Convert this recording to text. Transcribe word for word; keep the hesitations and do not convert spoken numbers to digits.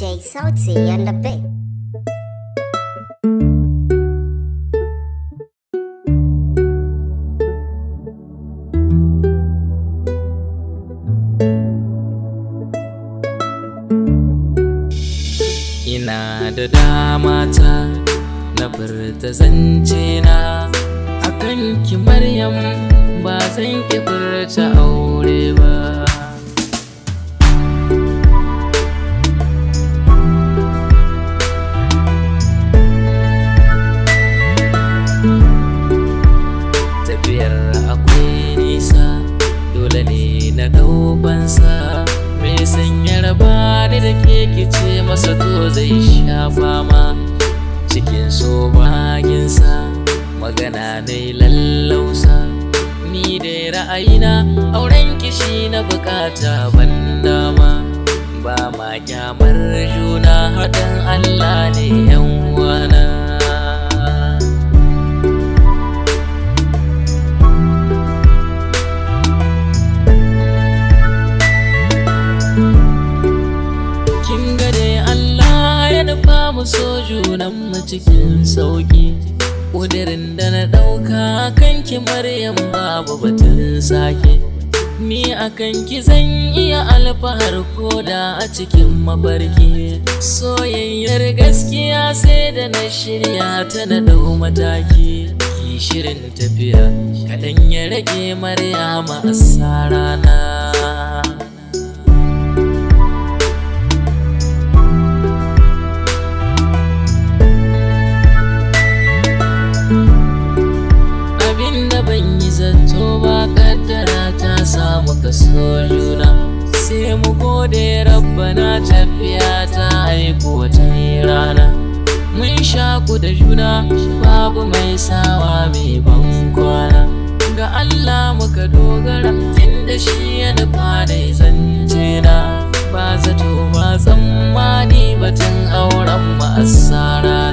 J Sauti and the big. Inada Damata na furta zance na akan ki Maryam, ba zan ki furta aure ba. Tafiyar akwai nisa, dole ne na ɗaubansa. Me sanya raba ni da ke kice masa to zai sha fama. Cikin so baginsa magana ne lallausa. Ni dai ra'ayina auren kishi na bukata ban dama. Ba ma kyamar juna, haɗin Allah ne yan wana. Mu so junanmu cikin sauki. Ƙudirin da na ɗauka kanki Maryam babu batun sake. Ni akan ki zan iya alfahar koda a cikin mafarki. Soyayyar gaskiya sai da na shirya ta na ɗau mataki. Ki shirin tafiya kaɗan ya rage Maryama asarana. Zato ba kaddara ta samu kaso juna, sai mu gode Rabbana tafiya ta aiko wata rana. Mun shaku da juna babu mai sawa mai ban kwana. Ga Allah muka dogara, inda shi ya nufa da zance na. Ba zato ba tsammani batun auren mu asara.